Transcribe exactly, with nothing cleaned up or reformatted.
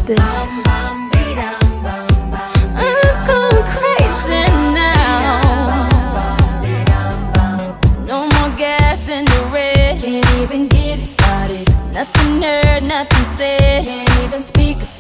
this. I'm going crazy now. No more gas in the red. Can't even get it started. Nothing heard, nothing said. Can't even speak.